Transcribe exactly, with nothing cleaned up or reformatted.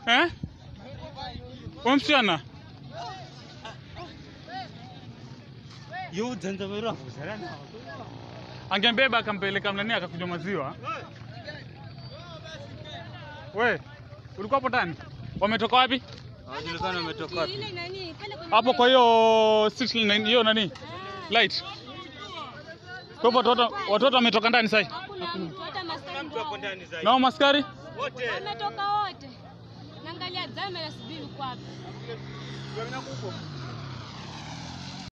Eh? Wamsiana? Yo janja merafu sana. Angembeba akampeleka mnani akakunywa maziwa. We, ulikuwa hapo ndani? Wametoka wapi? Hawajulikani wametoka wapi. Hapo kwa hiyo six nine hiyo nani? Light. Kwa hivyo watoto watoto wametoka ndani sasa. Hakuna mtu hata maskari hapo ndani zaidi. Na maskari? Wote. Wametoka wote. Naangalia zame na sibiri kwa wapi.